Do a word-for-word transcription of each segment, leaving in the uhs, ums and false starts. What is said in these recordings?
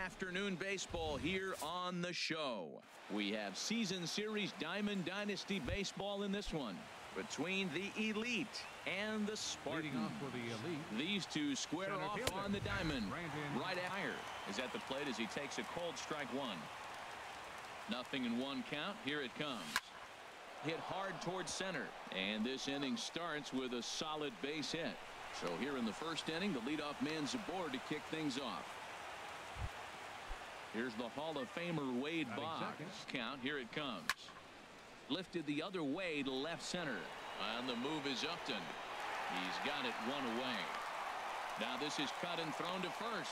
afternoon baseball here on the show. We have season series Diamond Dynasty baseball in this one between the Elite and the Spartans. Leading off for the Elite. These two square Center off fielder. on the diamond. Brandon. Right after is at the plate as he takes a cold strike one. Nothing in one count. Here it comes. Hit hard towards center, and this inning starts with a solid base hit. So here in the first inning, the leadoff man's aboard to kick things off. Here's the Hall of Famer Wade Boggs. Count. Here it comes. Lifted the other way to left center. On the move is Upton. He's got it one away. Now this is cut and thrown to first.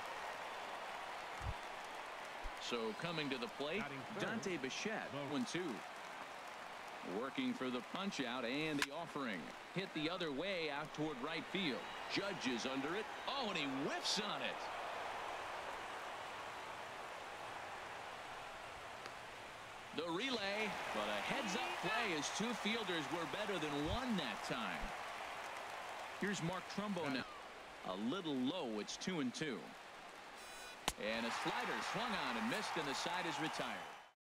So coming to the plate, Dante Bichette, one two. Working for the punch out and the offering. Hit the other way out toward right field. Judge is under it. Oh, and he whiffs on it. The relay, but a heads-up play as two fielders were better than one that time. Here's Mark Trumbo now. A little low. It's two and two. And a slider swung on and missed, and the side is retired.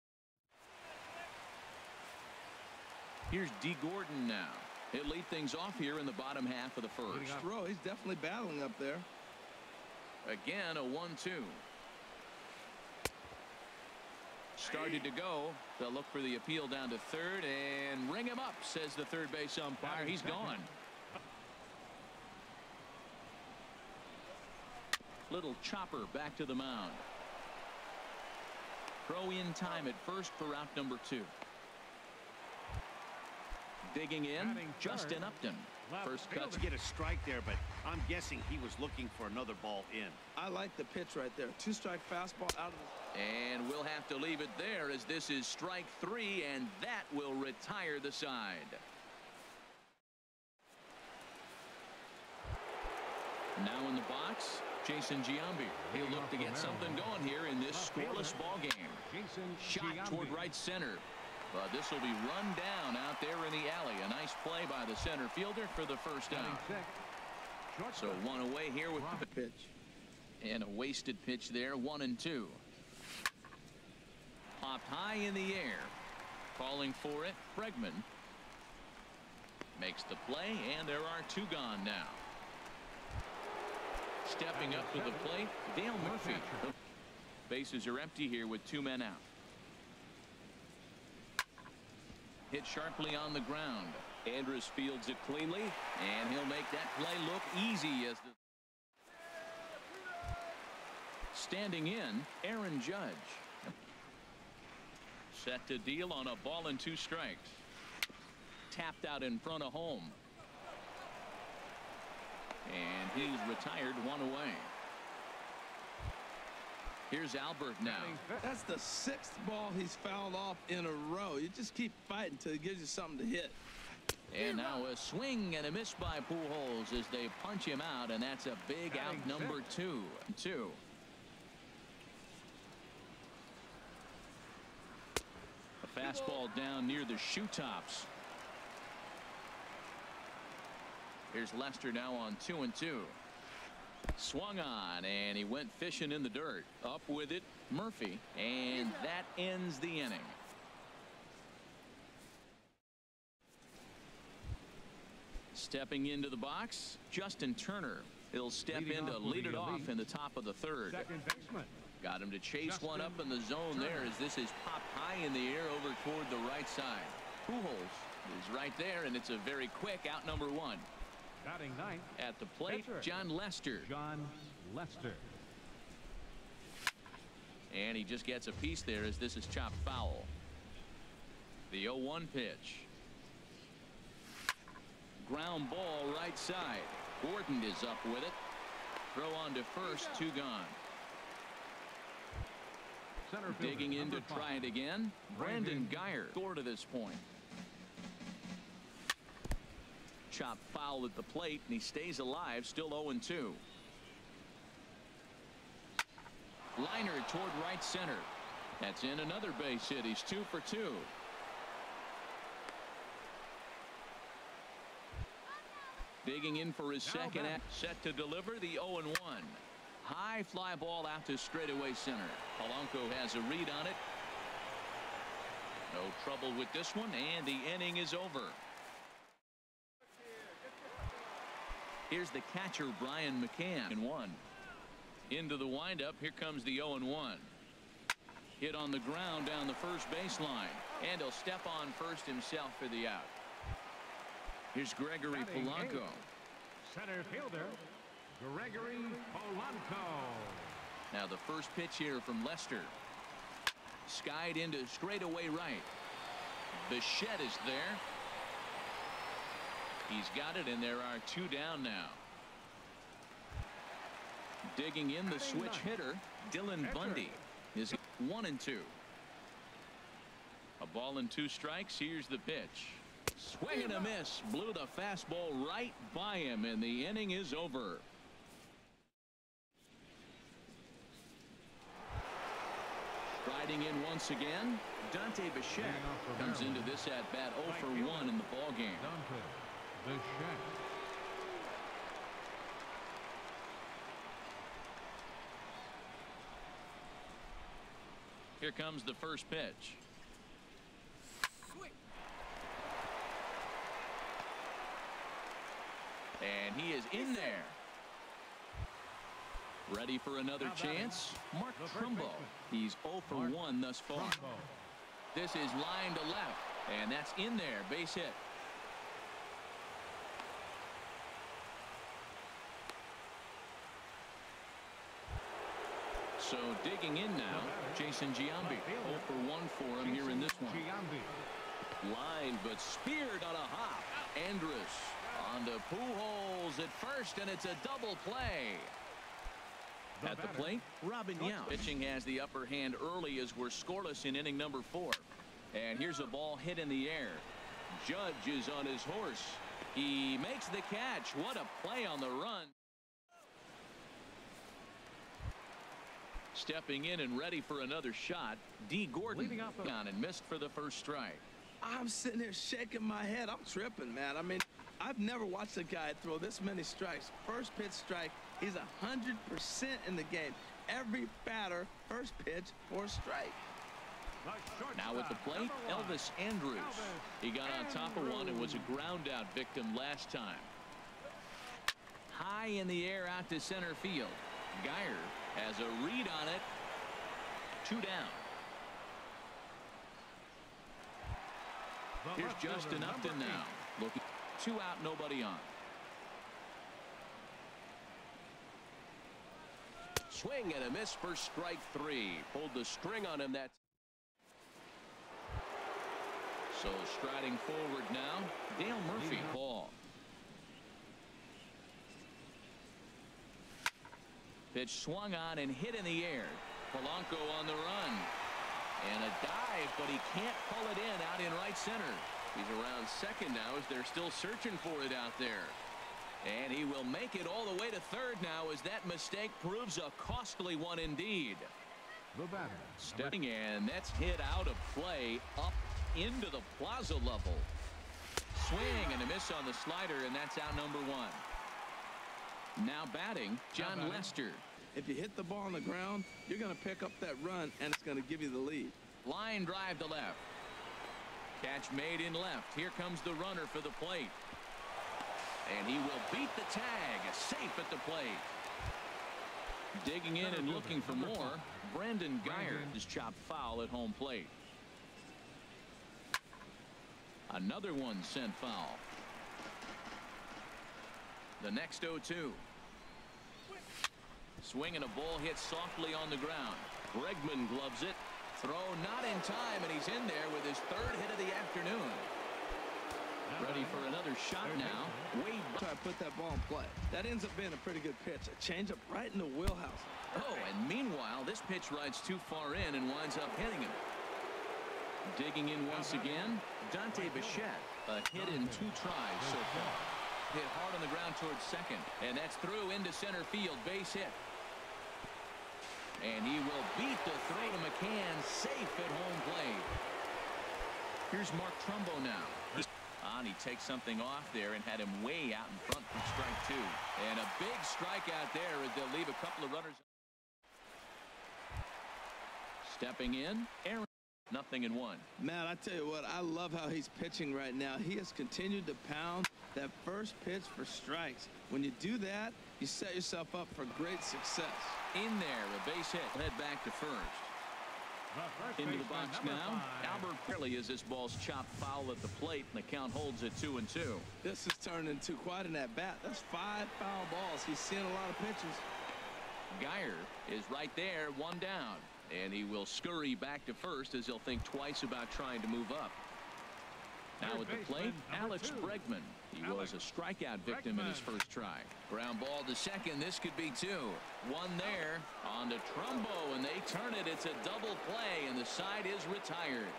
Here's D. Gordon now. He'll lead things off here in the bottom half of the first. Throw. He's definitely battling up there. Again, a one two. Started to go. They'll look for the appeal down to third and ring him up, says the third base umpire. He's gone. Little chopper back to the mound. Throw in time at first for out number two. Digging in, Justin Upton. First cut to get a strike there, but I'm guessing he was looking for another ball in. I like the pitch right there. Two strike fastball out of the... And we'll have to leave it there as this is strike three, and that will retire the side. Now in the box, Jason Giambi. He'll look to get something going here in this scoreless ball game. Shot toward right center. But this will be run down out there in the alley. A nice play by the center fielder for the first out. So one away here with the pitch. And a wasted pitch there, one and two. Popped high in the air. Calling for it, Bregman. Makes the play, and there are two gone now. Stepping up to the plate, Dale Murphy. The bases are empty here with two men out. Hit sharply on the ground. Andrus fields it cleanly, and he'll make that play look easy as the standing in, Aaron Judge. Set to deal on a ball and two strikes. Tapped out in front of home. And he's retired one away. Here's Albert now. That's the sixth ball he's fouled off in a row. You just keep fighting until he gives you something to hit. And now a swing and a miss by Pujols as they punch him out, and that's a big out number two. Two. A fastball down near the shoe tops. Here's Lester now on two and two. Swung on, and he went fishing in the dirt. Up with it, Murphy, and that ends the inning. Stepping into the box, Justin Turner. He'll step in to lead it off in the top of the third. Got him to chase one up in the zone there as this is popped high in the air over toward the right side. Pujols is right there, and it's a very quick out number one. Batting ninth. At the plate, John Lester. John Lester. And he just gets a piece there as this is chopped foul. The oh one pitch. Ground ball right side. Gordon is up with it. Throw on to first, two gone. Center Digging in to try it again. Brandon Guyer scored to this point. Chopped foul at the plate, and he stays alive, still oh and two. Liner toward right center. That's in another base hit. He's two for two. Digging in for his second at set to deliver the oh and one. High fly ball out to straightaway center. Polanco has a read on it. No trouble with this one, and the inning is over. Here's the catcher, Brian McCann, in one. Into the windup. Here comes the oh and one. Hit on the ground down the first baseline, and he'll step on first himself for the out. Here's Gregory Polanco. Center fielder, Gregory Polanco. Now the first pitch here from Lester. Skied into straightaway right. Bichette is there. He's got it, and there are two down now. Digging in the switch hitter, Dylan Bundy, is one and two. A ball and two strikes. Here's the pitch. Swing and a miss. Blew the fastball right by him, and the inning is over. Striding in once again, Dante Bichette comes into this at bat oh for one in the ball game. Dante Bichette. Here comes the first pitch. And he is in there. Ready for another chance. Mark Trumbo. He's oh for one thus far. This is line to left, and that's in there. Base hit. So digging in now, Jason Giambi. oh for one for him here in this one. Line, but speared on a hop. Andrus on to Pujols at first, and it's a double play. At the plate, Robin Yount. Pitching has the upper hand early as we're scoreless in inning number four. And here's a ball hit in the air. Judge is on his horse. He makes the catch. What a play on the run. Stepping in and ready for another shot, D. Gordon down and missed for the first strike. I'm sitting there shaking my head. I'm tripping, man. I mean, I've never watched a guy throw this many strikes. First pitch strike, he's one hundred percent in the game. Every batter, first pitch for a strike. Now at the plate, Elvis Andrus. He got on top of one and was a ground out victim last time. High in the air out to center field. Geyer has a read on it. Two down. Here's Justin Upton now. Looking two out, nobody on. Swing and a miss for strike three. Pulled the string on him. That. So striding forward now, Dale Murphy. Ball. Pitch swung on and hit in the air. Polanco on the run. And a dive, but he can't pull it in out in right center. He's around second now as they're still searching for it out there. And he will make it all the way to third now as that mistake proves a costly one indeed. The batter. Stepping in, that's hit out of play up into the plaza level. Swing and a miss on the slider, and that's out number one. Now batting, John Lester. If you hit the ball on the ground, you're going to pick up that run, and it's going to give you the lead. Line drive to left. Catch made in left. Here comes the runner for the plate. And he will beat the tag. Safe at the plate. Digging in and looking for more, Brandon Geyer is chopped foul at home plate. Another one sent foul. The next oh two. Swinging a ball hit softly on the ground. Bregman gloves it. Throw not in time, and he's in there with his third hit of the afternoon. Ready for another shot now. Wade. Try to put that ball in play. That ends up being a pretty good pitch. A changeup right in the wheelhouse. Oh, and meanwhile, this pitch rides too far in and winds up hitting him. Digging in once again, Dante Bichette. A hit in two tries so far. Hit hard on the ground towards second, and that's through into center field. Base hit. And he will beat the throw to McCann, safe at home plate. Here's Mark Trumbo now. On, he takes something off there and had him way out in front from strike two. And a big strikeout there as they'll leave a couple of runners. Stepping in, Aaron. Nothing in one. Man, I tell you what, I love how he's pitching right now. He has continued to pound that first pitch for strikes. When you do that, you set yourself up for great success. In there, a base hit. Head back to first. The first Into the baseman, box number now. five. Albert Perley as this ball's chopped foul at the plate, and the count holds at two and two. This has turned into quite an at-bat. That's five foul balls. He's seeing a lot of pitches. Geyer is right there, one down. And he will scurry back to first as he'll think twice about trying to move up. Now Third at the plate, baseman, number Alex two. Bregman. He Alex was a strikeout victim in his Bregman. first try. Ground ball to second. This could be two. One there on to Trumbo, and they turn it. It's a double play, and the side is retired.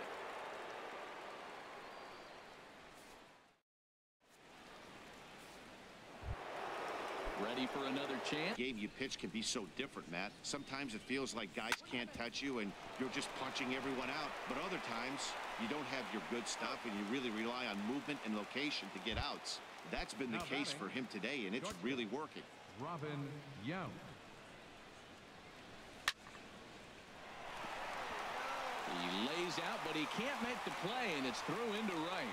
Ready for another chance? The game you pitch can be so different, Matt. Sometimes it feels like guys can't touch you and you're just punching everyone out. But other times you don't have your good stuff and you really rely on movement and location to get outs. That's been the Now case batting, for him today, and it's Georgia. really working. Robin Young. He lays out, but he can't make the play, and it's through into right.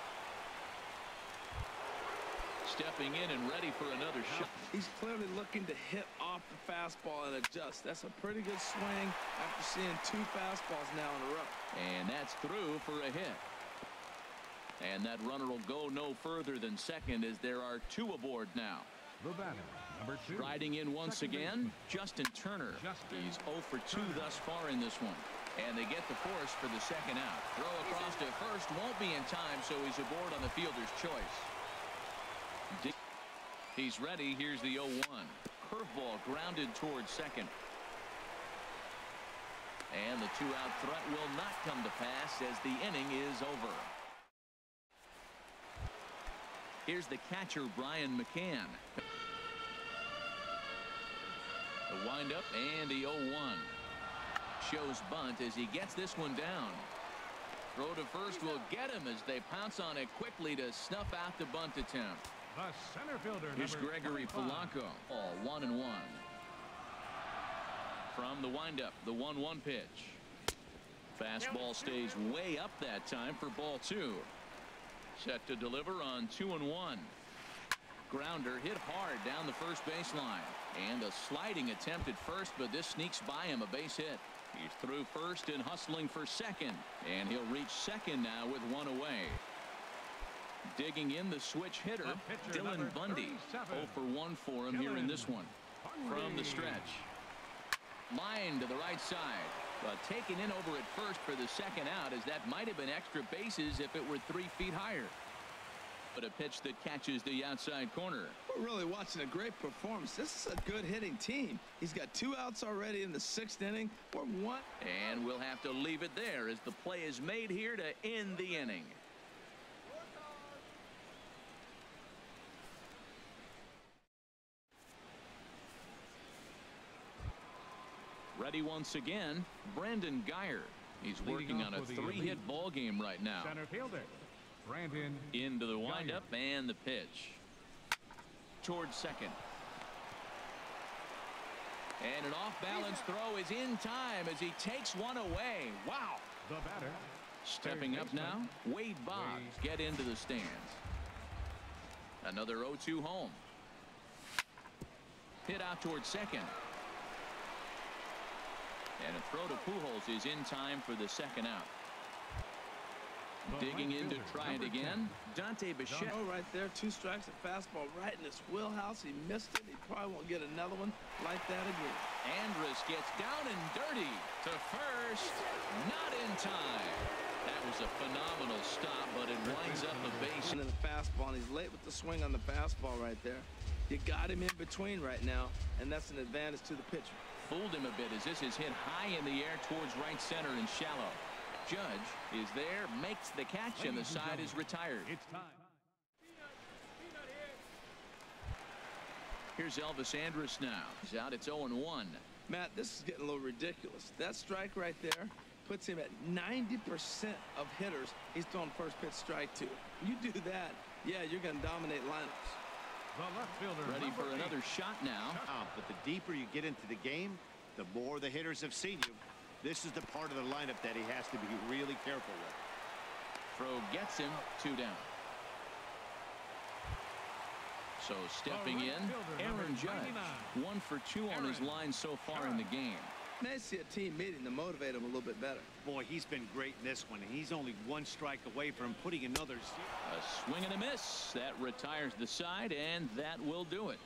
Stepping in and ready for another shot. He's clearly looking to hit off the fastball and adjust. That's a pretty good swing after seeing two fastballs now in a row. And that's through for a hit. And that runner will go no further than second as there are two aboard now. The batter, number two. Riding in once Second again, baseman. Justin Turner. Justin He's oh for two Turner. thus far in this one. And they get the force for the second out. Throw across to first won't be in time, so he's aboard on the fielder's choice. Dick. He's ready. Here's the oh one. Curveball grounded towards second. And the two-out threat will not come to pass as the inning is over. Here's the catcher, Brian McCann. The windup and the oh one. Shows bunt as he gets this one down. Throw to first will get him as they pounce on it quickly to snuff out the bunt attempt. The center fielder, Here's number Gregory twenty-five. Polanco. All one and one. From the windup, the one one pitch. Fastball stays way up that time for ball two. Set to deliver on two and one. Grounder hit hard down the first baseline. And a sliding attempt at first, but this sneaks by him, a base hit. He's through first and hustling for second. And he'll reach second now with one away. Digging in the switch hitter, The pitcher, Dylan number Bundy. thirty-seven. oh for one for him here in this one. Bundy. From the stretch. Line to the right side. But taken in over at first for the second out, as that might have been extra bases if it were three feet higher. But a pitch that catches the outside corner. We're really watching a great performance. This is a good hitting team. He's got two outs already in the sixth inning. We're one. And we'll have to leave it there as the play is made here to end the inning. Ready once again, Brandon Geyer. He's Leading working off on a for the three-hit elite ball game right now. Center fielder, Brandon Into the Geyer. windup and the pitch. Towards second. And an off-balance throw is in time as he takes one away. Wow. The batter, Stepping third up now, baseman, Wade Boggs. Wade. Get into the stands. Another oh two home. Hit out towards second. And a throw to Pujols is in time for the second out. The Digging right in to fielder, try it number again. Dante Bichette. Oh, right there, two strikes, a fastball right in his wheelhouse. He missed it. He probably won't get another one like that again. Andrus gets down and dirty to first. Not in time. That was a phenomenal stop, but it winds up the base. And then the fastball, and he's late with the swing on the fastball right there. You got him in between right now, and that's an advantage to the pitcher. Fooled him a bit as this is hit high in the air towards right center and shallow. Judge is there, makes the catch, and the side is retired. It's time. Here's Elvis Andrus now. He's out. It's oh and one. Matt, this is getting a little ridiculous. That strike right there puts him at ninety percent of hitters he's throwing first pitch strike to. You do that, yeah, you're going to dominate lineups. The left fielder, Ready number for another eight. shot now. Uh, but the deeper you get into the game, the more the hitters have seen you. This is the part of the lineup that he has to be really careful with. Throw gets him two down. So stepping in, Aaron Judge. One for two on his line so far in the game. May see a team meeting to motivate him a little bit better. Boy, he's been great in this one, and he's only one strike away from putting another. A swing and a miss. That retires the side, and that will do it.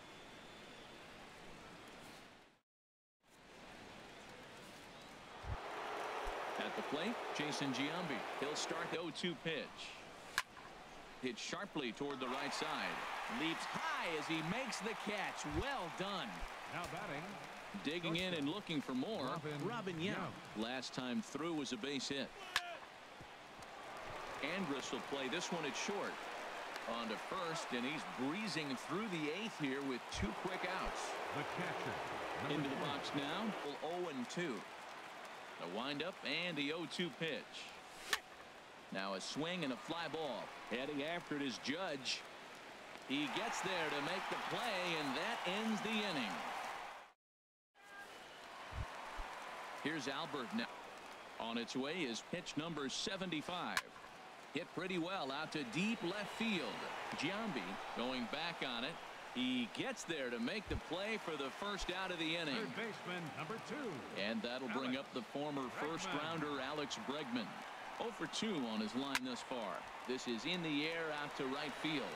At the plate, Jason Giambi. He'll start the oh two pitch. Hit sharply toward the right side. Leaps high as he makes the catch. Well done. Now batting. Digging in and looking for more. Robin, Robin Yount. Last time through was a base hit. Andrus will play this one at short. On to first, and he's breezing through the eighth here with two quick outs. The catcher. Into the box now. oh and two. A windup and the oh two pitch. Now a swing and a fly ball. Heading after it is Judge. He gets there to make the play, and that ends the inning. Here's Albert now. On its way is pitch number seventy-five. Hit pretty well out to deep left field. Giambi going back on it. He gets there to make the play for the first out of the inning. Third baseman, number two. And that'll bring up the former first rounder Alex Bregman. oh for two on his line thus far. This is in the air out to right field.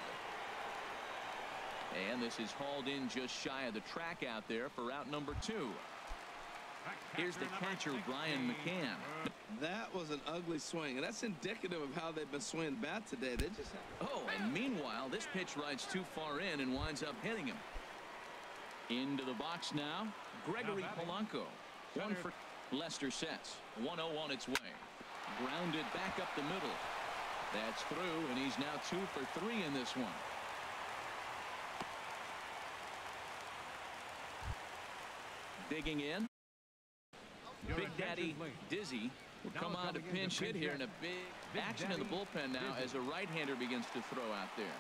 And this is hauled in just shy of the track out there for out number two. Here's the catcher, Brian McCann. That was an ugly swing, and that's indicative of how they've been swinging the bat today. They just Oh, and meanwhile, this pitch rides too far in and winds up hitting him. Into the box now, Gregory Polanco. One for Lester sets. one oh on its way. Grounded back up the middle. That's through, and he's now two for three in this one. Digging in. Big Daddy Dizzy will come on to pinch hit here in a big action in the bullpen now as a right-hander begins to throw out there.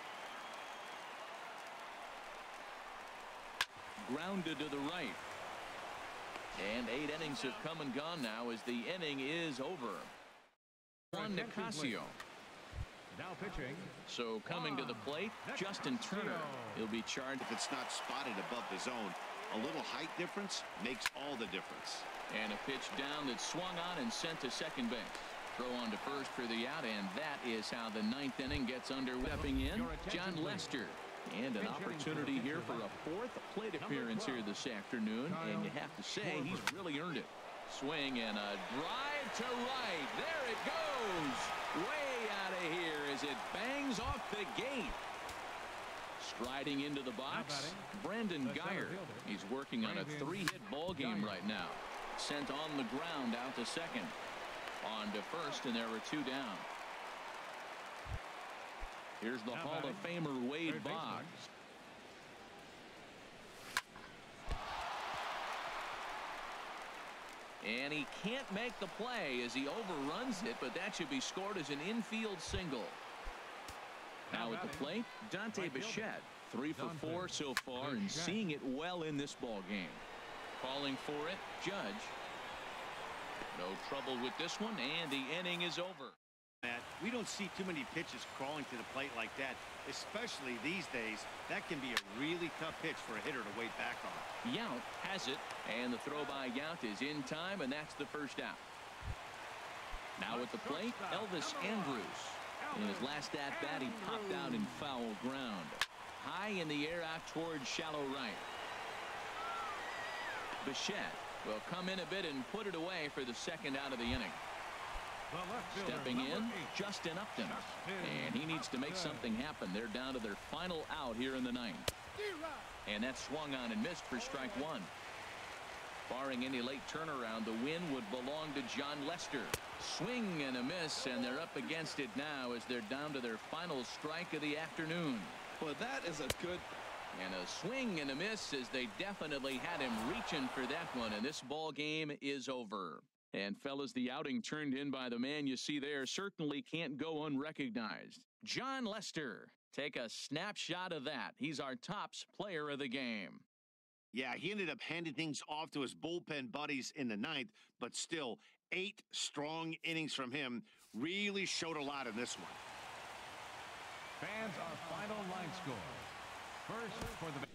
Grounded to the right. And eight innings have come and gone now as the inning is over. Juan Nicasio. Now pitching. So coming to the plate, Justin Turner. He'll be charged. If it's not spotted above the zone, a little height difference makes all the difference. And a pitch down that swung on and sent to second base. Throw on to first for the out, and that is how the ninth inning gets underway. Stepping in, John Lester. And an opportunity here for a fourth plate appearance here this afternoon. And you have to say, he's really earned it. Swing and a drive to right. There it goes. Way out of here as it bangs off the gate. Striding into the box, Brandon Guyer. He's working on a three-hit ball game right now. Sent on the ground out to second. On to first, and there were two down. Here's the Hall of Famer Wade Boggs. And he can't make the play as he overruns it, but that should be scored as an infield single. Now at the plate, Dante Bichette. Three for four so far and seeing it well in this ball game. Calling for it, Judge. No trouble with this one, and the inning is over. Matt, we don't see too many pitches crawling to the plate like that, especially these days. That can be a really tough pitch for a hitter to wait back on. Yount has it, and the throw by Yount is in time, and that's the first out. Now at the plate, Elvis Andrus. In his last at-bat, he popped out in foul ground. High in the air out towards shallow right. Bichette will come in a bit and put it away for the second out of the inning. Stepping in, Justin Upton. And he needs to make something happen. They're down to their final out here in the ninth. And that swung on and missed for strike one. Barring any late turnaround, the win would belong to John Lester. Swing and a miss, and they're up against it now as they're down to their final strike of the afternoon. Well, that is a good. And a swing and a miss as they definitely had him reaching for that one, and this ball game is over. And fellas, the outing turned in by the man you see there certainly can't go unrecognized. John Lester. Take a snapshot of that. He's our tops player of the game. Yeah, he ended up handing things off to his bullpen buddies in the ninth, but still, eight strong innings from him really showed a lot in this one. Fans, our final line score. First for the